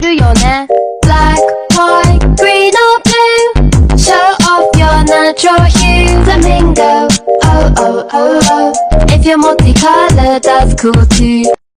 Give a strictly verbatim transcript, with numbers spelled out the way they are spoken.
your net. Black, white, green or blue, show off your natural hue. Flamingo, oh oh oh oh, if you're multicolored that's cool too.